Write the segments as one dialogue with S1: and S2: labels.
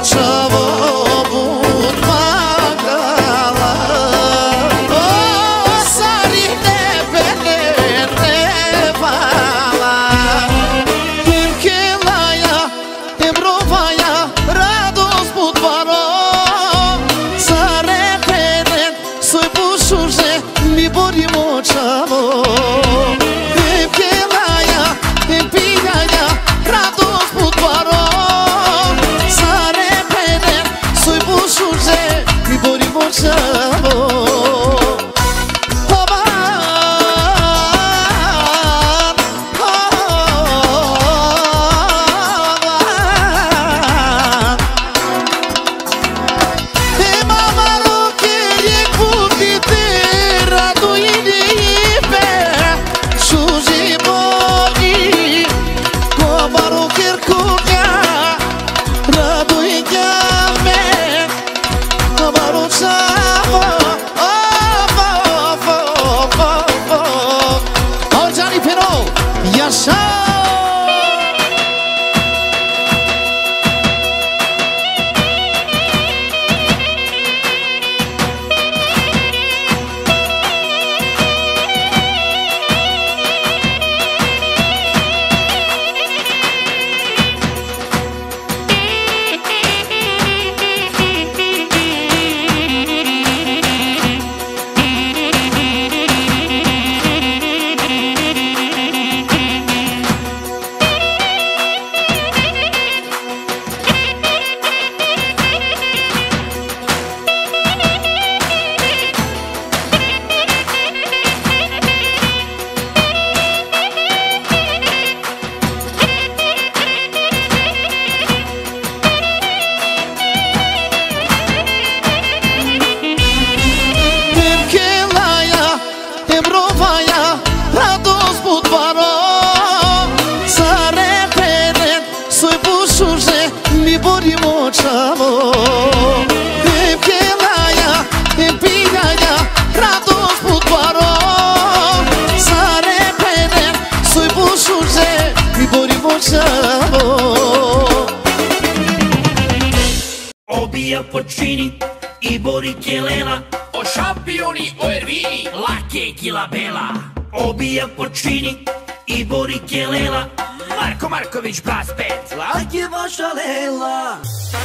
S1: Obija Porcini i Bori Kelela, o šampioni, o Ervini, Lake i Labela. Obija Porcini i Bori Kelela, Marko Marković Brass Band, Lake vaša lela.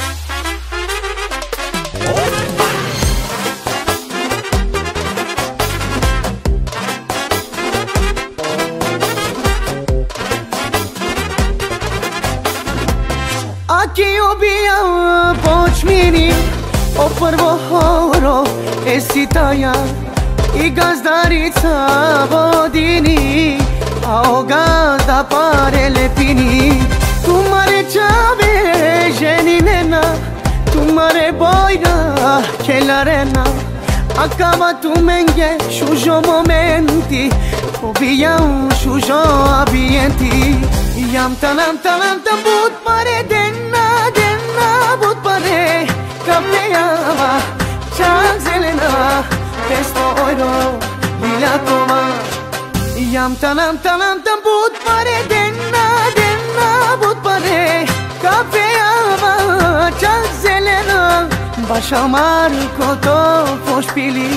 S2: Aki ubija Počmini, o prvo horo Esitaja i gazdarica Vodini, a o gazda pare lepini. Tu mare čave ženinena, tu mare bojna kelarena, a kama tu menge šužo momenti, ubijam šužo ambienti. Jam tanam but pare denna but pare kapeyava čak zelena pesto euro milatoma. Jam tanam but pare denna but pare kapeyava čak zelena baša Marko to pošpili.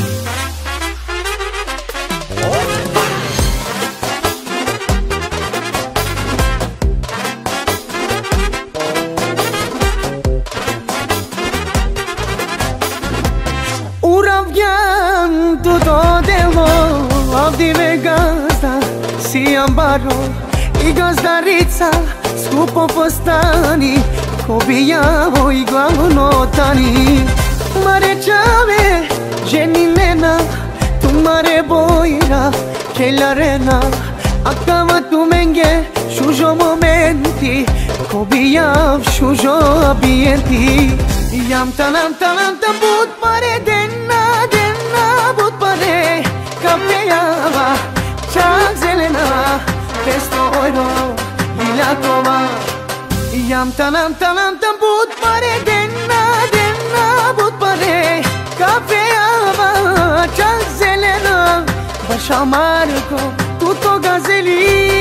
S2: Uravnjan tu dodelo, ovdje me gazda si ambaro i gazdarica skupo postani, ko bijavo i glavno tani. Mare čave ženinena, tu mare bojra kelarena, a kama tu menge šužo momenti, ko bijav šužo ambienti. Jam tanam but pare denna but pare kapeyava čak zelena pesto euro milatoma. Jam tanam but pare denna but pare kapeyava čak zelena baša Marko tuto gazeli.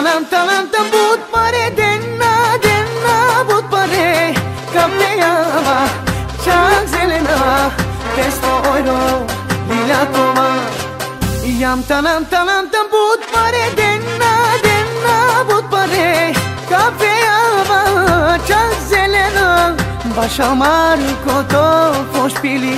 S2: tanam tam but pare denna but pare kameyama chak zelena testo oiro lila toma yam tanam tam but pare denna but pare kameyama chak zelena bashamar koto foshpili.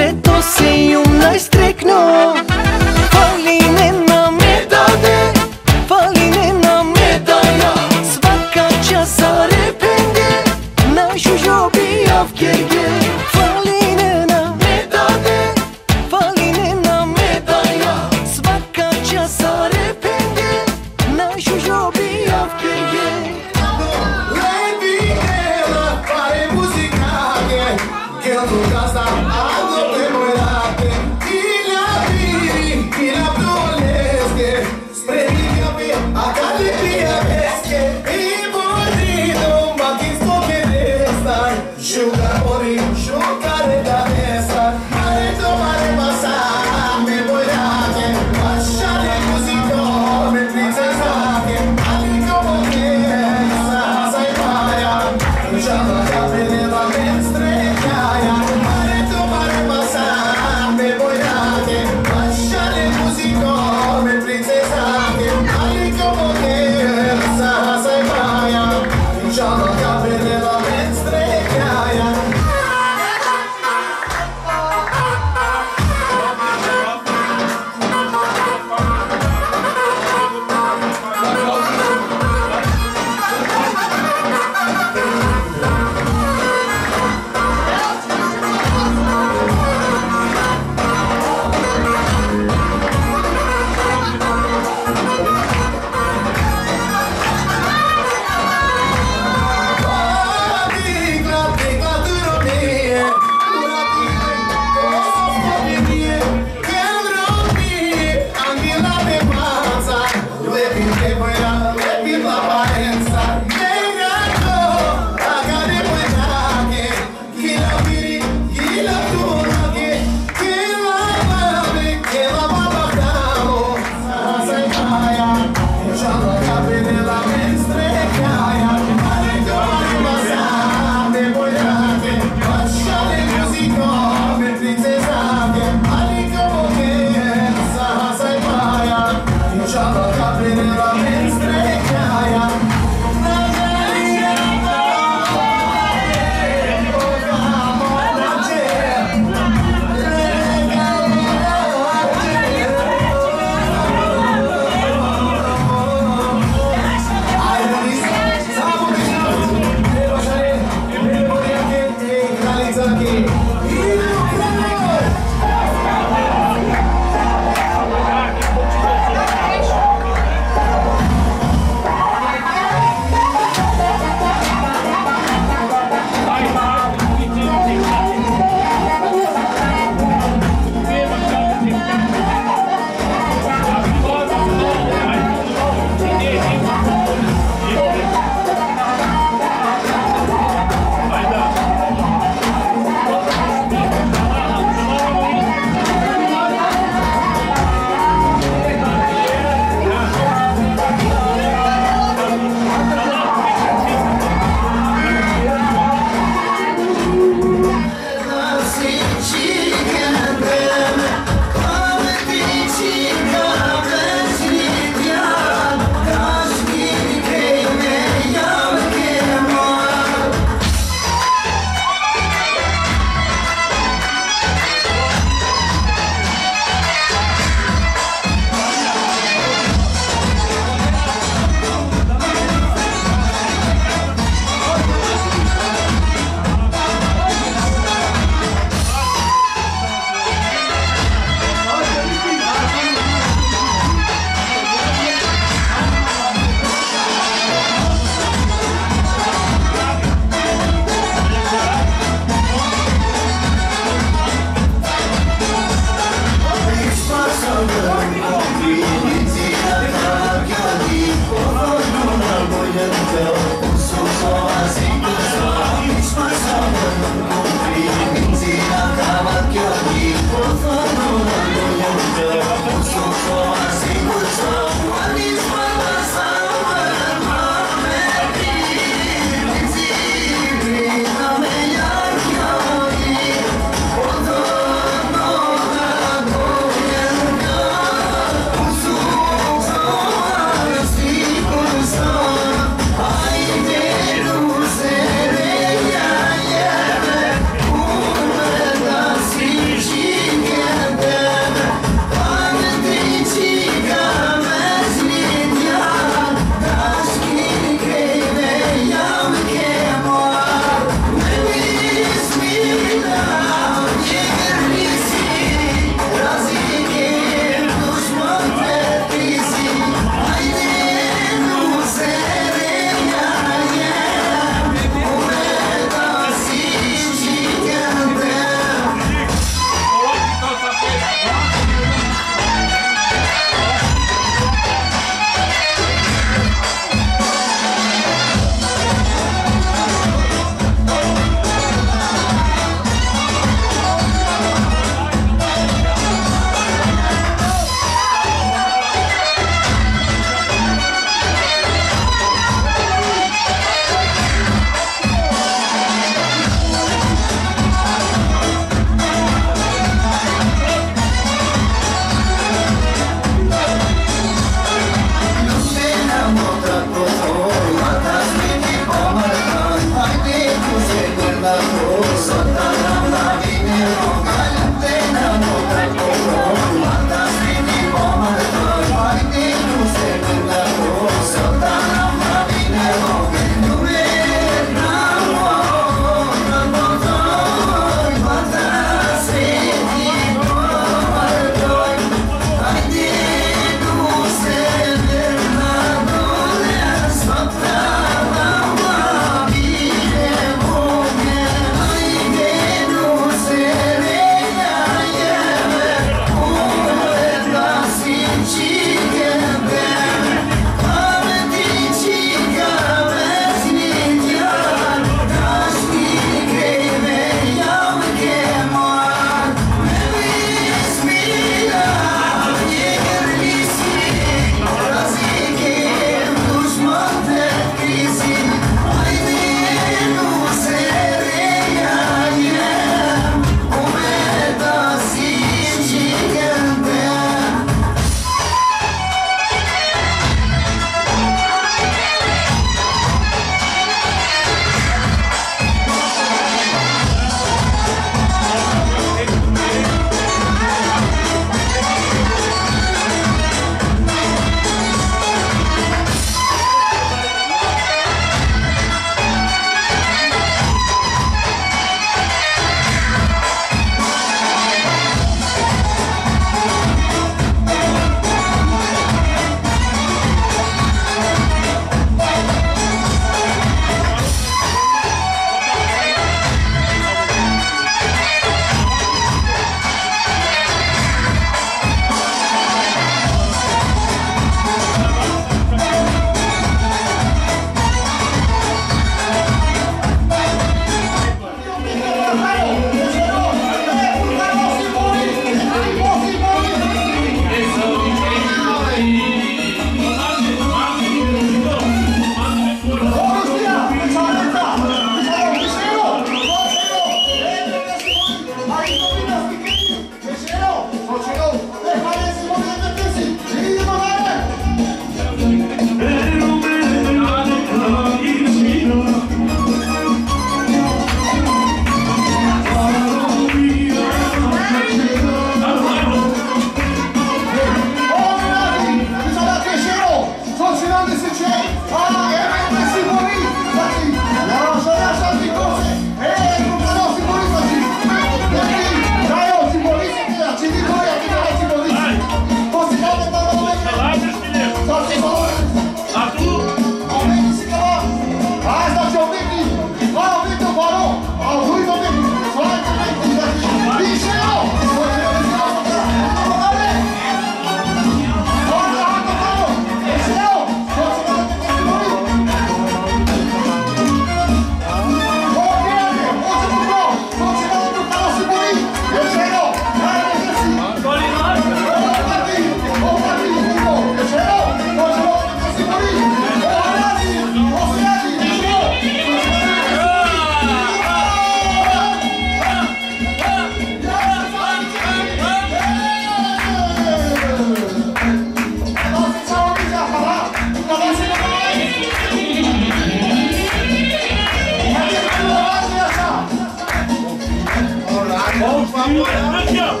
S3: Por favor, aqui, ó.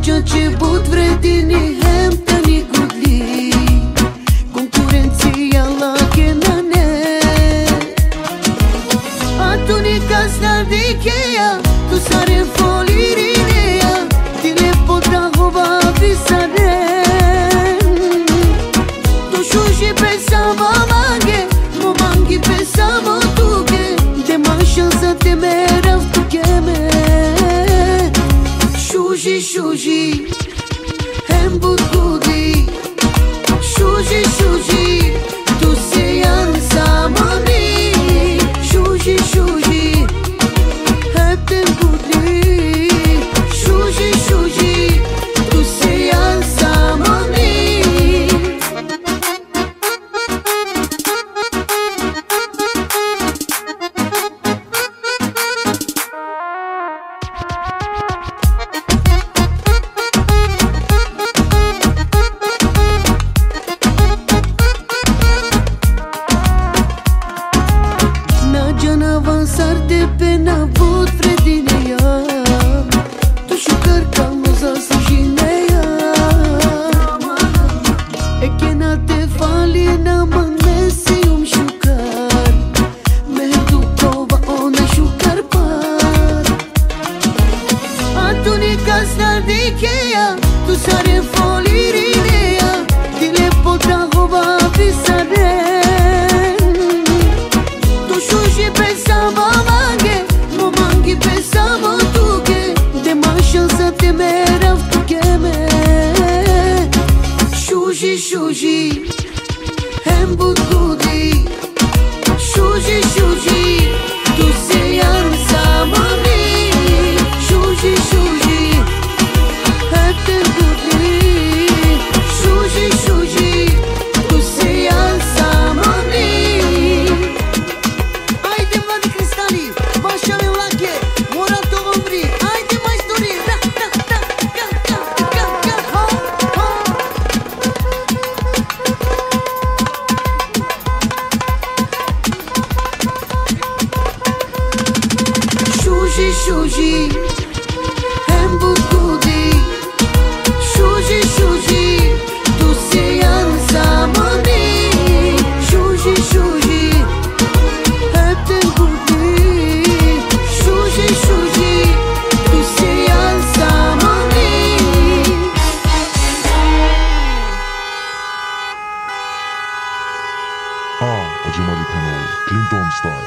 S2: që që but vretini hem të një kudli konkurencia la kena ne atu një kasnar dikeja tu sare folirineja tile potra hova visaren tu shushi pesa ma mange mo mangi pesa mo tuke de ma shansa te mera ftukeme shushi shushi hem but kudi shushi shushi tu se janë sa më mirë shushi shushi hem të kudi shushi shushi tu se janë sa më mirë Avanzarte pena vot vredineja Tu shukar ka moza së gjineja E kena te fali në mëne si shukar Me du kova ona shukar par Atu një kasnar dikeja Tu sare folirineja Dile potra hova visaren Tu shushi pesa ma mange Mo mangi pesa mo tuke De ma shansa te mera ftukeme Shushi shushi Hem but kudi Shushi shushi Tu se janë sa më mirë Shushi shushi Hem të kudi Shushi shushi Tu se janë sa më mirë Ajde mladi kristali, bashkë me vlake, mora të vëmbri Ajde majstori, ra, ra, ra, ka, ka, ka, ka, ho, ho Shushi, shushi, hem but kudi Shushi, shushi, tu se janë sa më mirë Shushi, shushi Hepten kudi Shushi, shushi Tu se janë sa më mirë
S4: Ajimali Panel, Clinton Style.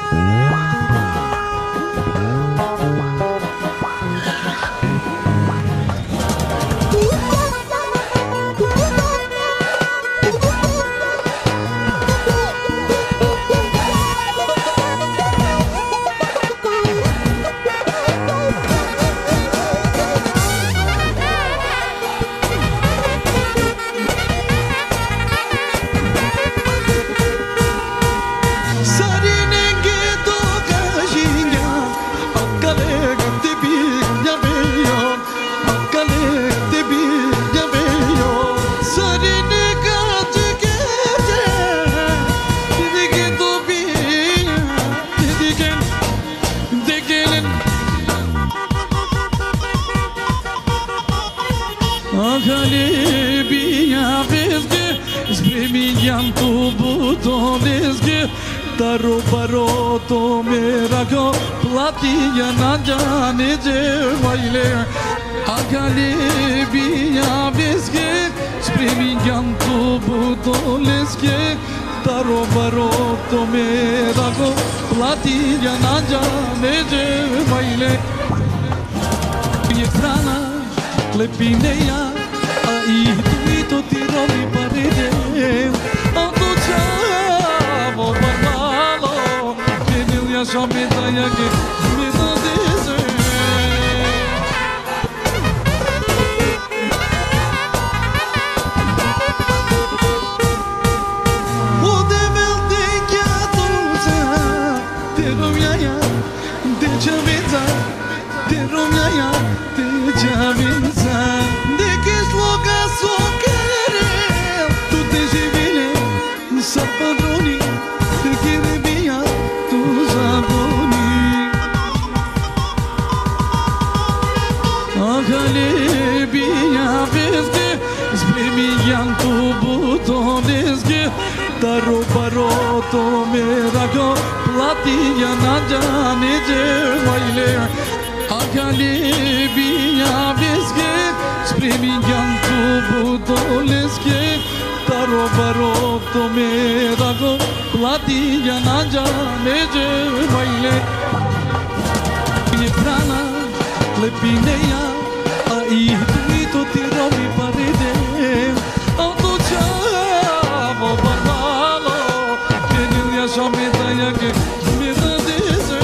S5: Taro paro to mera ko platiya na jane je maile agale biya beske spremi janto butoleske taro paro to mera ko platiya na jane je maile strana klepineja ai tu ti robi parede Só me dá aqui, me dá dizer O devil de que a tuza Te romia, te chaviza Te romia, te chaviza De que sloga só querer Tu te jivile, sapadroni Te quere via Galebia vesge, spremi tu butonesge, daro baroto merago, platia na jane je maile. Galebia vesge, spremi tu butonesge, daro baroto merago, platia na jane je maile. Prana lepineia. I tu ti robi paride, auto ciao parlalo, che non riesco a mettere che mi radese.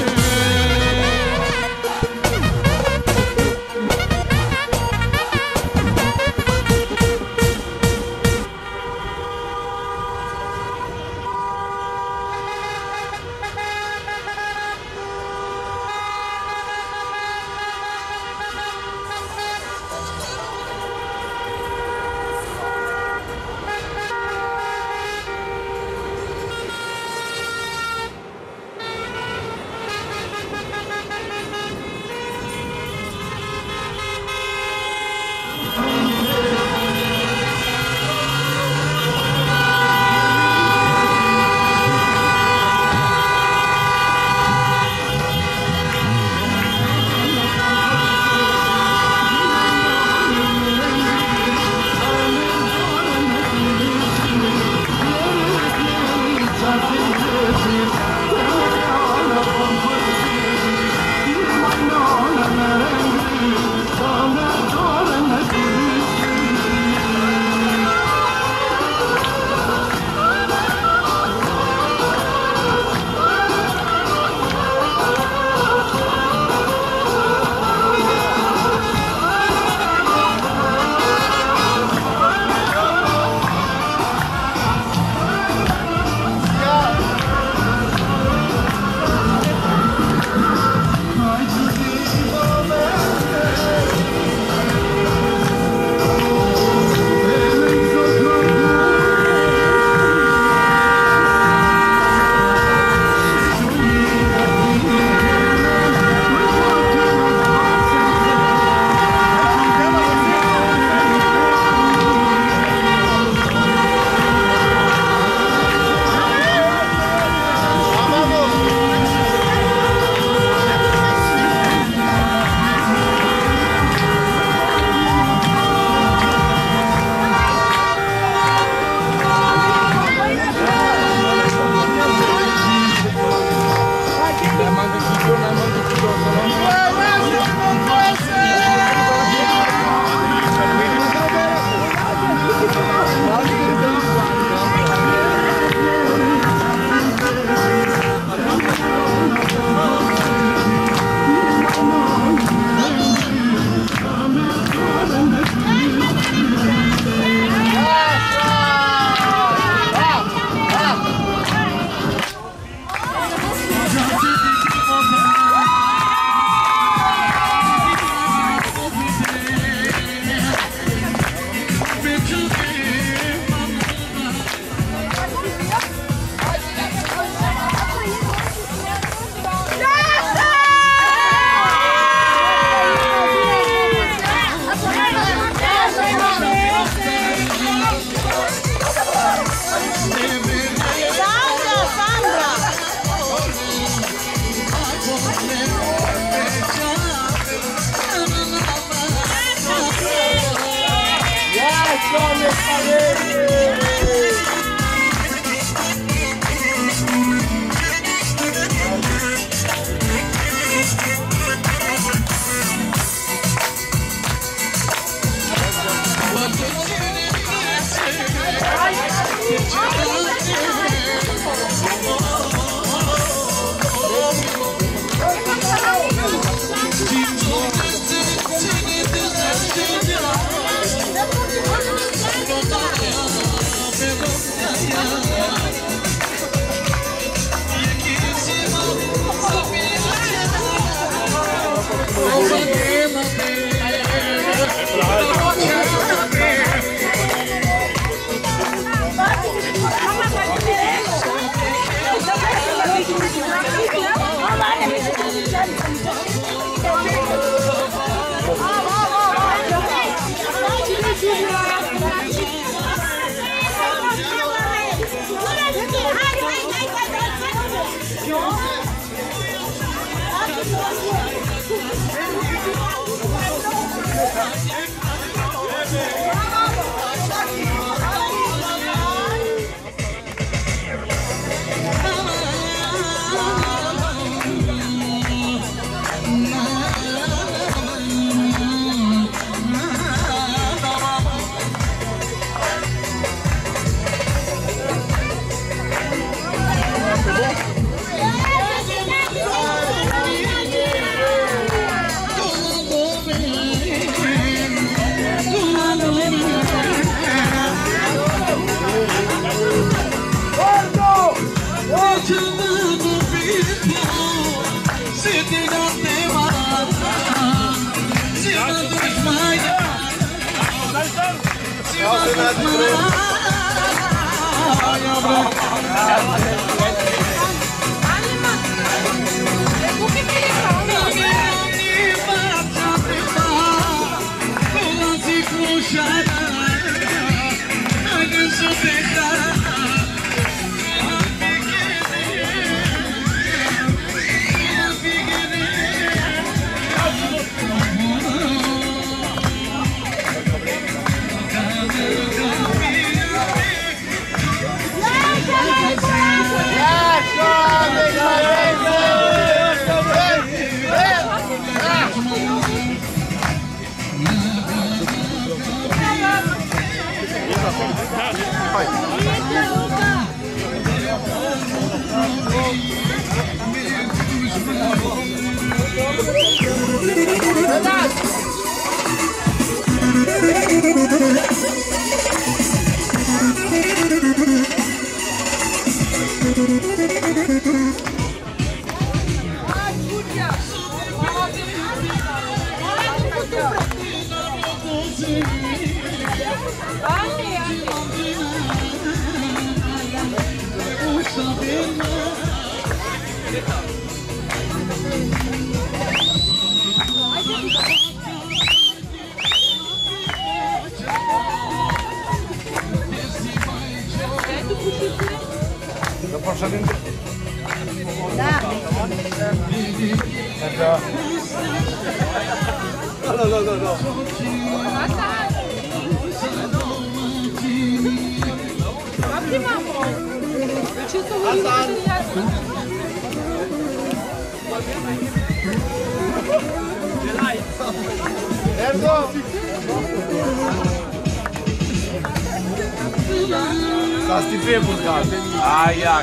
S6: Sa stifie bulgar. Aia.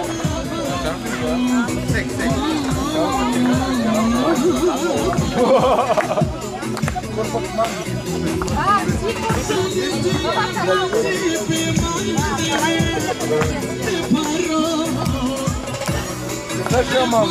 S6: Sec. Așa, mami.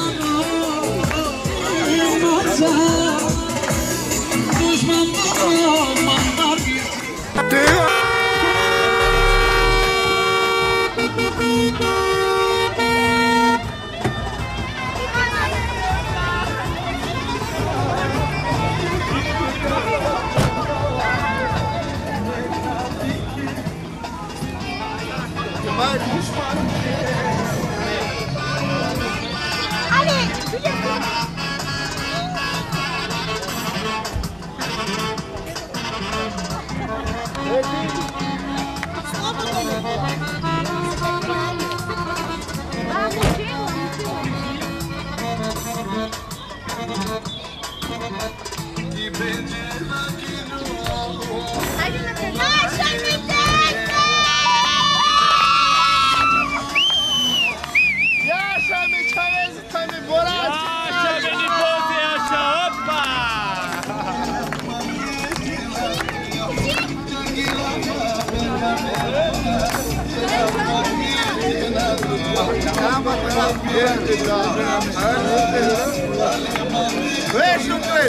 S6: Vezi un cred!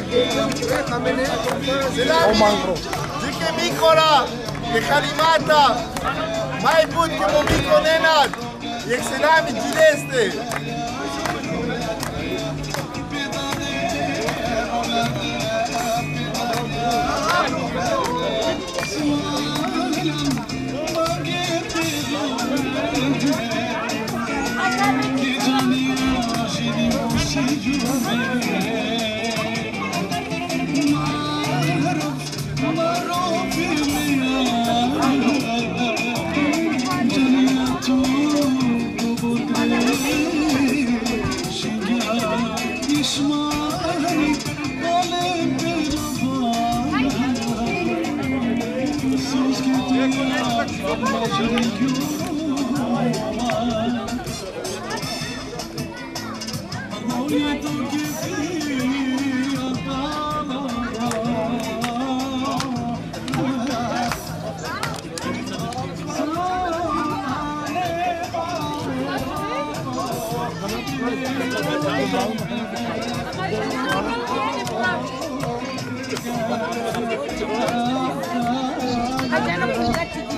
S6: Zice Micola, e Halimata, mai bun che mă mico nenad, e xenami gileste.
S7: I don't know.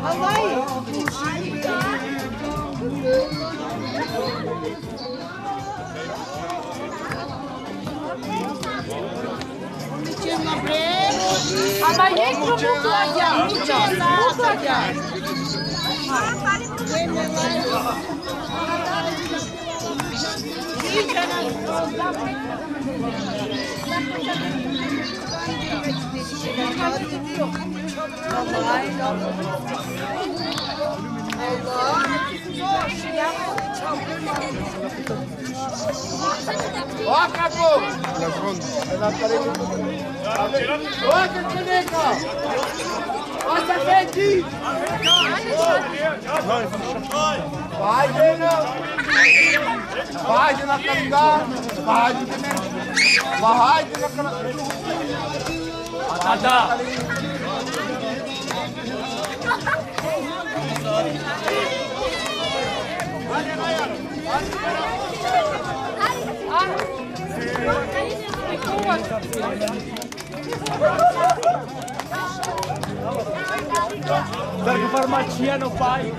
S7: Dar că farmacia nu pai.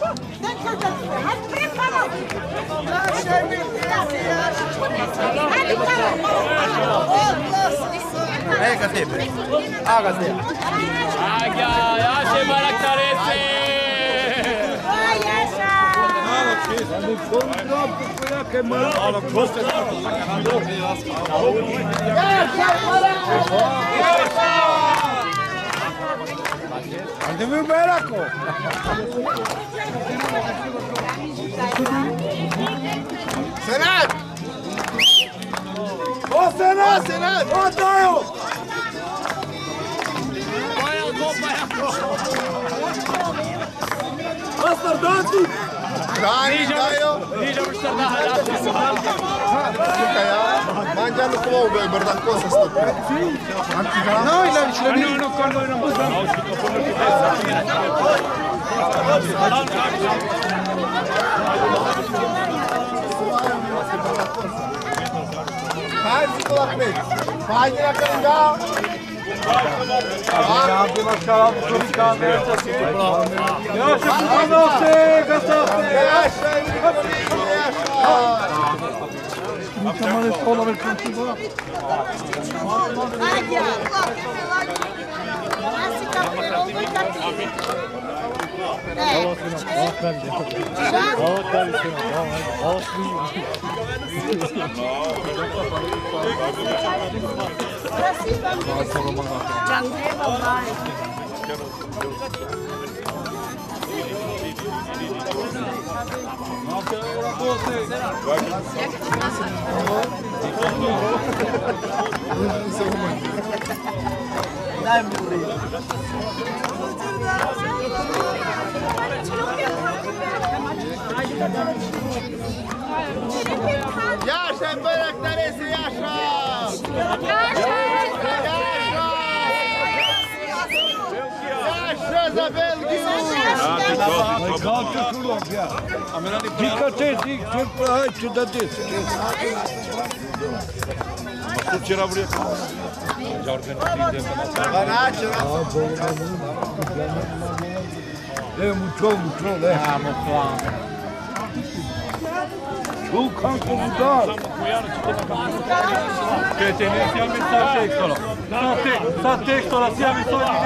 S6: Ei, Catepe. Ah, Catepe.
S7: Agha, ia ce baractarese.
S6: Andiamo in Beraco! Senat! Oh Senat! Oh Senat! Oh Daio! Master Dati! Dani, Daio!
S7: Nici nu știu
S6: Mangiando come per dar cosa sto no,
S7: nu, quando non possiamo.
S6: Hai cu la plec. Hai la canga. Abi maşallah bu çocuklar ya şu notte gazote. Yaşa.
S5: Mükemmel olamaz konuşuyor.
S6: Yaşa Bayraktaresi yaşa! Yaşa za Belgiju!
S3: Вчера в реку.
S5: Cretene, siamo in textola. Sta textola, siamo in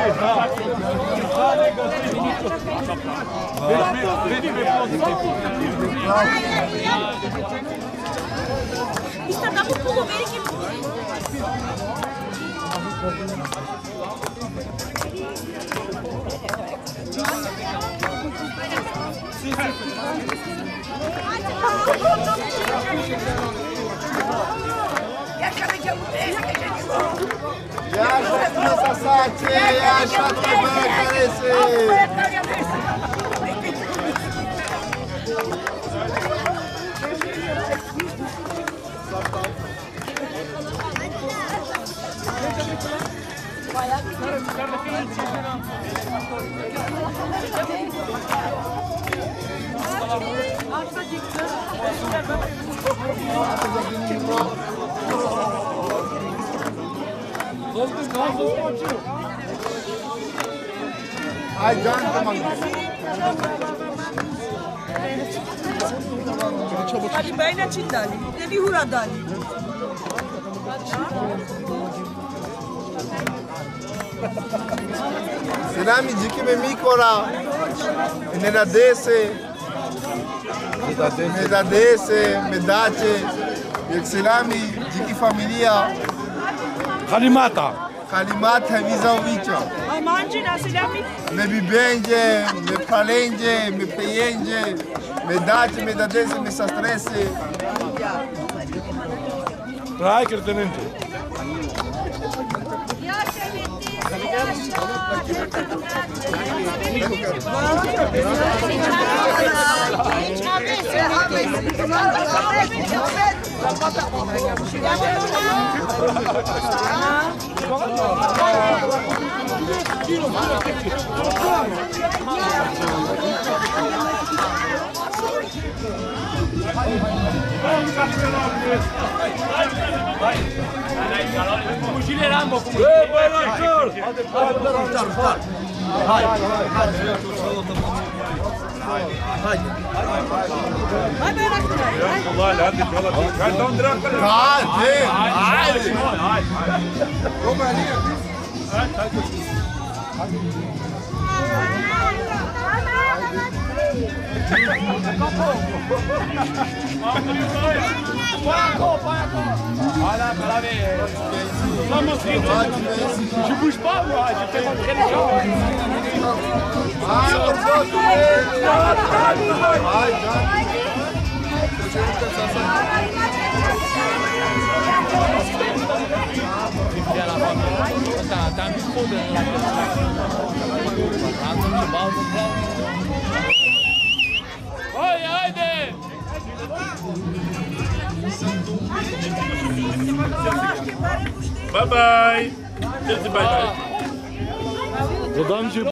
S6: Yaşa Tunasa Saati, yaşa Bayraktaresi! Hai, Gianco, mano.
S8: Ali bine cindali, devi huradali.
S6: Senami jikime mikora. Nenadese. Medace. Senami jiki familia.
S3: Kalimata.
S6: Kalimata vizawicha.
S8: Amanci nasilami?
S6: Me bibenge, me palenge, me peyenge, me dace, me dadese, me sastrese.
S3: Rai kertenente.
S7: Je bouge pas moi, j'ai fait rentrer les gens.
S5: T'as un micro de... Haydi!
S3: Bye bye. Bye bye.